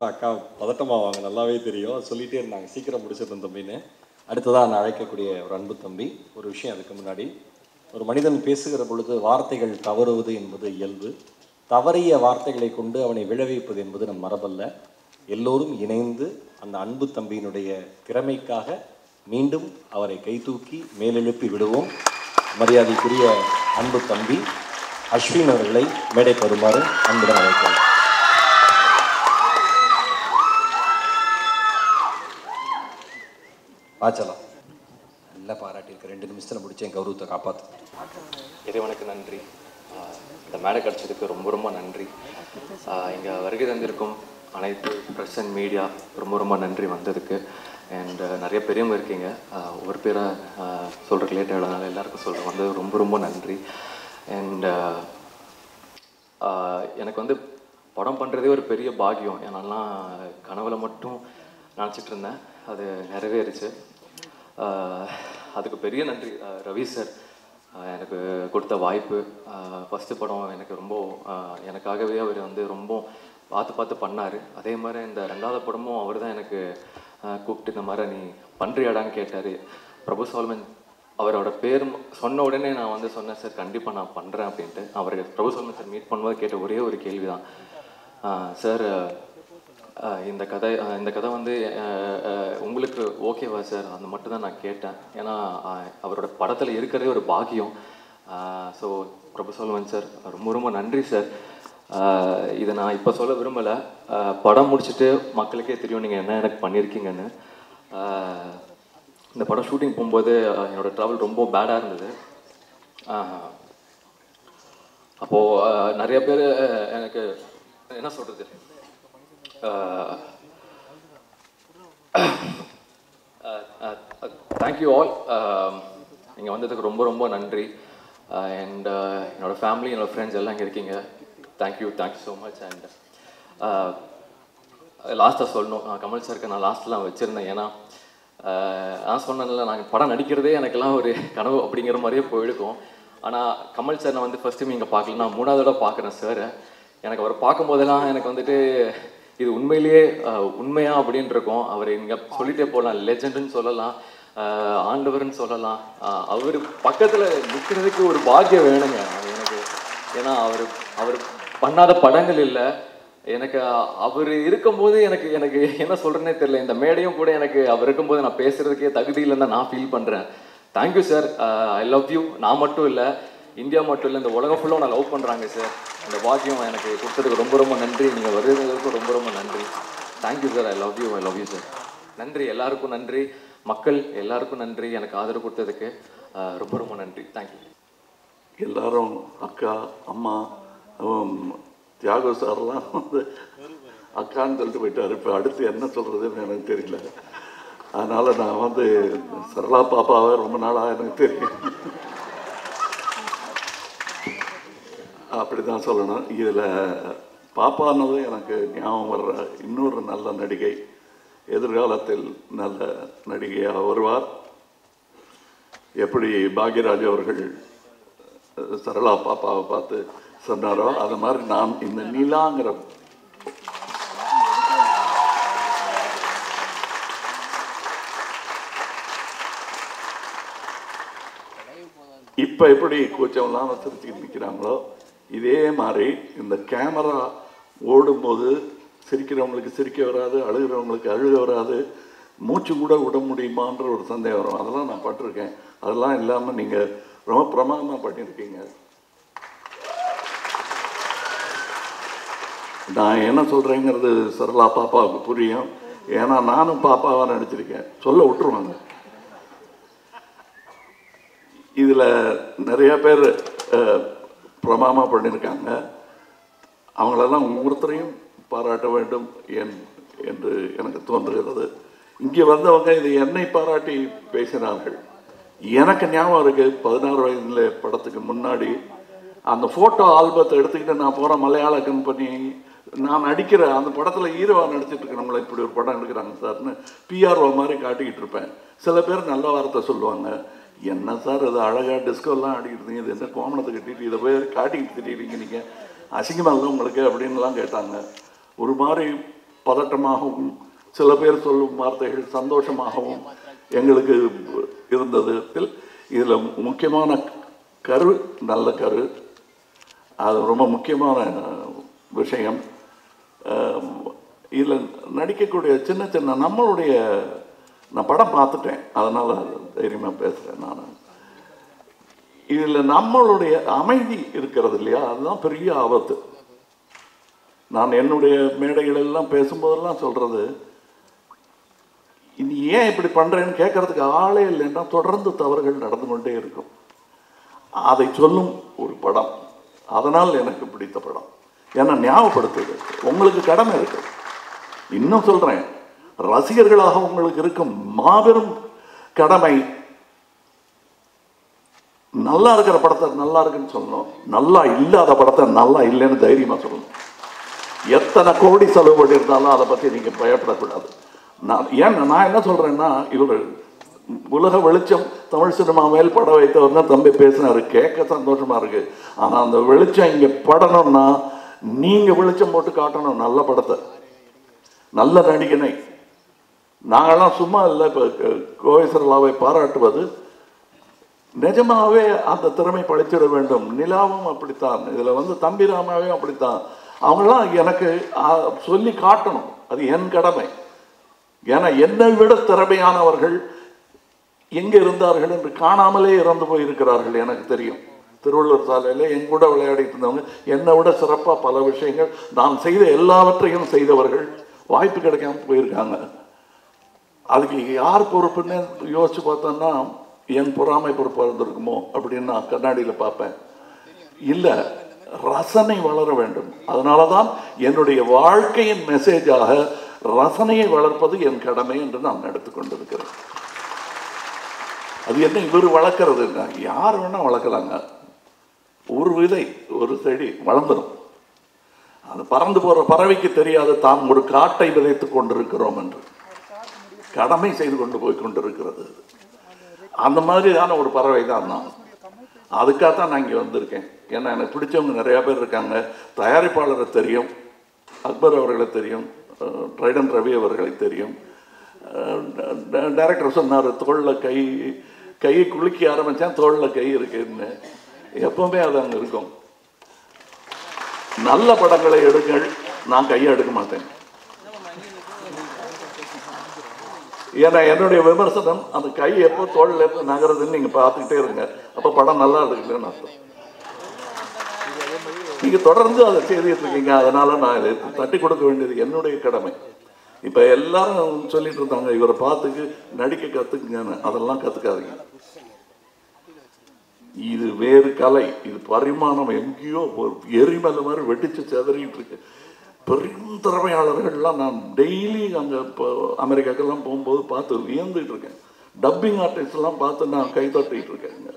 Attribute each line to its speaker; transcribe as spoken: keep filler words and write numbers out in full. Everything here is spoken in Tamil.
Speaker 1: அக்கா பதட்டமாவாங்க, நல்லாவே தெரியும். சொல்லிகிட்டே இருந்தாங்க சீக்கிரம் முடிச்சிடணும் தம்பின்னு. அடுத்ததாக நான் அழைக்கக்கூடிய ஒரு அன்பு தம்பி. ஒரு விஷயம் அதுக்கு முன்னாடி, ஒரு மனிதன் பேசுகிற பொழுது வார்த்தைகள் தவறுவது என்பது இயல்பு. தவறிய வார்த்தைகளை கொண்டு அவனை விளைவிப்பது என்பது நம் மரபல்ல. எல்லோரும் இணைந்து அந்த அன்பு தம்பியினுடைய திறமைக்காக மீண்டும் அவரை கைதூக்கி மேலெழுப்பி விடுவோம். மரியாதைக்குரிய அன்பு தம்பி அஸ்வின் அவர்களை மேடைக்கு வருமாறு அன்புடன் அழைக்கிறேன். வாச்சலாம் நல்லா பாராட்டியிருக்க. ரெண்டு நிமிஷத்தில் முடிச்சு என் கௌரவத்தை காப்பாற்று.
Speaker 2: இறைவனுக்கு நன்றி. இந்த மேடை கிடச்சதுக்கு ரொம்ப ரொம்ப நன்றி. இங்கே வருகை தந்திருக்கும் அனைத்து ப்ரெஸ் அண்ட் மீடியா ரொம்ப ரொம்ப நன்றி வந்ததுக்கு. அண்ட் நிறைய பெரியவங்க இருக்கீங்க, ஒவ்வொரு பேராக சொல்கிறக்கு லேட் ஆகிடனால எல்லாருக்கும் சொல்கிறேன், வந்தது ரொம்ப ரொம்ப நன்றி. அண்ட் எனக்கு வந்து படம் பண்ணுறதே ஒரு பெரிய பாக்கியம். ஏன்னாலாம் கனவுல மட்டும் நினச்சிட்டு இருந்தேன், அது நிறைவேறிச்சு. அதுக்கு பெரிய நன்றி ரவி சார், எனக்கு கொடுத்த வாய்ப்பு. ஃபஸ்ட்டு படம் எனக்கு ரொம்ப எனக்காகவே அவர் வந்து ரொம்ப பார்த்து பார்த்து பண்ணார். அதே மாதிரி இந்த ரெண்டாவது படமும் அவர் தான் எனக்கு கூப்பிட்டு இந்த மாதிரி நீ பண்ணுறியாடான்னு கேட்டார். பிரபு சால்மன் அவரோட பேர் சொன்ன உடனே நான் வந்து சொன்னேன், சார் கண்டிப்பாக நான் பண்ணுறேன் அப்படின்ட்டு. அவர் பிரபு சால்மன் சார் மீட் பண்ணும்போது கேட்ட ஒரே ஒரு கேள்வி தான், சார் இந்த கதை இந்த கதை வந்து உங்களுக்கு ஓகேவா சார், அந்த மட்டும் தான் நான் கேட்டேன். ஏன்னா அவரோட படத்தில் இருக்கிறதே ஒரு பாக்கியம். ஸோ பிரபு சால்மன் சார் ரொம்ப ரொம்ப நன்றி சார். இதை நான் இப்போ சொல்ல விரும்பலை, படம் முடிச்சுட்டு மக்களுக்கே தெரியும் நீங்கள் என்ன எனக்கு பண்ணியிருக்கீங்கன்னு. இந்த படம் ஷூட்டிங் போகும்போது என்னோடய ட்ராவல் ரொம்ப பேடாக இருந்தது. அப்போது நிறைய பேர் எனக்கு என்ன சொல்கிறது, தேங்க்யூ ஆல். இங்கே வந்ததுக்கு ரொம்ப ரொம்ப நன்றி. அண்ட் என்னோடய ஃபேமிலி, என்னோடய ஃப்ரெண்ட்ஸ் எல்லாம் இங்கே இருக்கீங்க. Thank you thank you so much. And லாஸ்ட்டாக சொல்லணும், கமல் சாருக்கு நான் லாஸ்ட்லாம் வச்சுருந்தேன். ஏன்னா நான் சொன்னேன்ல, நாங்கள் படம் நடிக்கிறதே எனக்கெல்லாம் ஒரு கனவு அப்படிங்கிற மாதிரியே போயிருக்கும். ஆனால் கமல் சார் நான் வந்து ஃபஸ்ட் டைம் இங்கே பார்க்கல, நான் மூணாவது தடவை பார்க்குறேன் சார். எனக்கு அவர் பார்க்கும்போதெல்லாம் எனக்கு வந்துட்டு இது உண்மையிலேயே உண்மையா அப்படின்னு இருக்கும். அவர் இங்கே சொல்லிட்டே போகலாம், லெஜெண்டுன்னு சொல்லலாம், ஆண்டவர்னு சொல்லலாம். அவர் பக்கத்தில் நிற்கிறதுக்கு ஒரு பாக்கியம் வேணுங்க எனக்கு. ஏன்னா அவர் அவர் பண்ணாத படங்கள் இல்லை எனக்கு. அவர் இருக்கும்போது எனக்கு எனக்கு என்ன சொல்கிறேன்னே தெரியல. இந்த மேடையும் கூட எனக்கு அவர் இருக்கும்போது நான் பேசுகிறதுக்கே தகுதி இல்லைன்னு தான் நான் ஃபீல் பண்ணுறேன். Thank you sir, I love you. நான் மட்டும் இல்லை, இந்தியா மட்டும் இல்லை, இந்த உலகம் ஃபுல்லாக நான் லவ் பண்ணுறாங்க சார். இந்த பாக்கியம் எனக்கு கொடுத்ததுக்கு ரொம்ப ரொம்ப நன்றி. நீங்கள் வருவதற்கு ரொம்ப ரொம்ப நன்றி. Thank you sir, I love you, I love you sir. நன்றி, எல்லாருக்கும் நன்றி. மக்கள் எல்லாருக்கும் நன்றி, எனக்கு ஆதரவு கொடுத்ததுக்கு ரொம்ப ரொம்ப நன்றி. தேங்க்யூ.
Speaker 3: எல்லாரும் அக்கா, அம்மா, தியாகு சார்லாம் வந்து அக்கான்னு சொல்லிட்டு போயிட்டார். இப்போ அடுத்து என்ன சொல்கிறதுன்னு எனக்கு தெரியல. அதனால் நான் வந்து சரளா பாப்பாவை ரொம்ப நாளாக எனக்கு தெரியும், அப்படி தான் சொல்லணும். இதில் பாப்பானது எனக்கு ஞாபகம் வர்ற இன்னொரு நல்ல நடிகை, எதிர்காலத்தில் நல்ல நடிகையாக வருவார். எப்படி பாக்யராஜ் அவர்கள் சரளா பாப்பாவை பார்த்து சொன்னாரோ அது மாதிரி நான் இந்த நிலாங்கிற இப்போ எப்படி கூச்சம்லாம் சிரிச்சுக்கிட்டு நிற்கிறாங்களோ இதே மாதிரி இந்த கேமரா ஓடும்போது சிரிக்கிறவங்களுக்கு சிரிக்க வராது, அழுகிறவங்களுக்கு அழுக வராது, மூச்சு கூட விட முடியுமான்ற ஒரு சந்தேகம் வரும். அதெல்லாம் நான் பட்டிருக்கேன். அதெல்லாம் இல்லாமல் நீங்கள் ரொம்ப பிரமாதமாக பண்ணியிருக்கீங்க. நான் என்ன சொல்கிறேங்கிறது சரளா பாப்பாவுக்கு புரியும். ஏன்னா நானும் பாப்பாவாக நடிச்சிருக்கேன், சொல்ல விட்டுருவாங்க. இதில் நிறைய பேர் பிரமாதமாக பண்ணியிருக்காங்க. அவங்களெல்லாம் ஒவ்வொருத்தரையும் பாராட்ட வேண்டும் என் என்று எனக்கு தோன்றுகிறது. இங்கே வந்தவங்க இது என்னை பாராட்டி பேசினார்கள். எனக்கு ஞாபகம் இருக்குது, பதினாறு வயதில் படத்துக்கு முன்னாடி அந்த ஃபோட்டோ ஆல்பத்தை எடுத்துக்கிட்டு நான் போகிற மலையாள கம்பெனி, நான் நடிக்கிற அந்த படத்தில் ஹீரோவாக நடிச்சிட்டு இருக்க, நம்மளை இப்படி ஒரு படம் எடுக்கிறாங்க சார்னு பிஆர்ஓ மாதிரி காட்டிக்கிட்டு இருப்பேன். சில பேர் நல்ல வார்த்தை சொல்லுவாங்க, என்ன சார் அது அழகாக டிஸ்கோலாம் ஆடிக்கிட்டு இது என்ன கோமணத்தை கட்டிட்டு இதை போய் காட்டிக்கிட்டு திட்டிருக்கீங்க நீங்கள், அசிங்கமாக இல்லை உங்களுக்கு அப்படின்லாம் கேட்டாங்க. ஒரு மாதிரி பதட்டமாகவும் சில பேர் சொல்லும் வார்த்தைகள் சந்தோஷமாகவும் எங்களுக்கு இருந்தது. இதில் முக்கியமான கரு நல்ல கரு, அது ரொம்ப முக்கியமான விஷயம். இதில் நடிக்கக்கூடிய சின்ன சின்ன நம்மளுடைய, நான் படம் பார்த்துட்டேன் அதனால் தைரியமாக பேசுகிறேன் நான். இதில் நம்மளுடைய அமைதி இருக்கிறது இல்லையா, அதுதான் பெரிய ஆபத்து. நான் என்னுடைய மேடைகளெல்லாம் பேசும்போதெல்லாம் சொல்கிறது, நீ ஏன் இப்படி பண்ணுறேன்னு கேட்கறதுக்கு ஆளே இல்லைன்னா தொடர்ந்து தவறுகள் நடந்து கொண்டே இருக்கும். அதை சொல்லும் ஒரு படம், அதனால் எனக்கு பிடித்த படம். ஏன்னா ஞாபகப்படுத்துது, உங்களுக்கு கடமை இருக்கு. இன்னும் சொல்கிறேன், ரசிகர்களாக உங்களுக்கு இருக்கும் மாபெரும் கடமை நல்லா இருக்கிற படத்தை நல்லா இருக்குன்னு சொல்லணும், நல்லா இல்லாத படத்தை நல்லா இல்லைன்னு தைரியமாக சொல்லணும். எத்தனை கோடி செலவு பண்ணியிருந்தாலும் அதை பற்றி நீங்கள் பயப்படக்கூடாது. நான் ஏன் நான் என்ன சொல்கிறேன்னா, இவர் உலக வெளிச்சம் தமிழ் சினிமா மேல் படம் வைத்தவர் தான் தம்பி பேசினார், கேட்க சந்தோஷமாக இருக்குது. ஆனால் அந்த வெளிச்சம் இங்கே படணும்னா நீங்கள் வெளிச்சம் போட்டு காட்டணும் நல்ல படத்தை, நல்ல நடிகனை. நாங்கள்லாம் சும்மா இல்லை. இப்போ கோவிசர்லாவை பாராட்டுவது நிஜமாகவே அந்த திறமை பழிச்சிட வேண்டும். நிலாவும் அப்படித்தான், இதில் வந்து தம்பிராமாவையும் அப்படித்தான். அவங்களாம் எனக்கு சொல்லி காட்டணும், அது என் கடமை. ஏன்னா என்னை விட திறமையானவர்கள் எங்கே இருந்தார்கள் என்று காணாமலே இறந்து போயிருக்கிறார்கள். எனக்கு தெரியும், திருவள்ளுவர் சாலையில் என் கூட விளையாடிட்டு இருந்தவங்க என்னை விட சிறப்பாக பல விஷயங்கள், நான் செய்த எல்லாவற்றையும் செய்தவர்கள் வாய்ப்பு கிடைக்காம போயிருக்காங்க. அதுக்கு யார் பொறுப்புன்னு யோசிச்சு பார்த்தோன்னா என் பொறாமை பொறுப்பாக இருந்திருக்குமோ அப்படின்னு நான் கண்ணாடியில் பார்ப்பேன். இல்லை, ரசனை வளர வேண்டும். அதனால தான் என்னுடைய வாழ்க்கையின் மெசேஜாக ரசனையை வளர்ப்பது என் கடமை என்று நான் எடுத்துக்கொண்டிருக்கிறேன். அது என்ன இவர் வளர்க்கறது, யார் வேணால் வளர்க்கலாங்க. ஒரு விதை ஒரு செடி வளர்ந்துடும். அது பறந்து போகிற பறவைக்கு தெரியாது தான் ஒரு காட்டை விதைத்து கொண்டிருக்கிறோம் என்று. கடமை செய்து கொண்டு போய் கொண்டிருக்கிறது. அந்த மாதிரியான ஒரு பறவை தான் நான். அதுக்காகத்தான் நான் இங்கே வந்திருக்கேன். ஏன்னா எனக்கு பிடிச்சவங்க நிறையா பேர் இருக்காங்க. தயாரிப்பாளரை தெரியும், அக்பர் அவர்களை தெரியும், ட்ரைடன் ரவி அவர்களை தெரியும். டைரக்டர் சொன்னார், தோளில் கை கையை குலுக்கி ஆரம்பித்தேன், தோளில் கை இருக்குன்னு. எப்பவுமே அது அங்கே இருக்கும். நல்ல படங்களை எடுங்கள், நான் கையை எடுக்க மாட்டேன். ஏன்னா என்னுடைய விமர்சனம், அந்த கை எப்போ தோளில் எப்போ நகருதுன்னு நீங்கள் பார்த்துக்கிட்டே இருங்க, அப்போ படம் நல்லா இருக்குன்னு அர்த்தம். நீங்கள் தொடர்ந்து அதை செய்துட்டு இருக்கீங்க, அதனால நான் இதை தட்டி கொடுக்க வேண்டியது என்னுடைய கடமை. இப்போ எல்லாரும் சொல்லிட்டு இருந்தாங்க, இவரை பார்த்துக்கு நடிக்க கற்றுக்குங்கன்னு. அதெல்லாம் கற்றுக்காதீங்க. இது வேறு கலை, இது பரிமாணம். எங்கேயோ ஒரு எரிமலை மாதிரி வெடிச்சு செதறிட்டு இருக்கு. பெரும் திறமையாளர்கள்லாம் நான் டெய்லி அங்கே இப்போ அமெரிக்காக்கெல்லாம் போகும்போது பார்த்து வியந்துட்டு இருக்கேன். டப்பிங் ஆர்டிஸ்ட்லாம் பார்த்து நான் கை தட்டிகிட்டு இருக்கேங்க.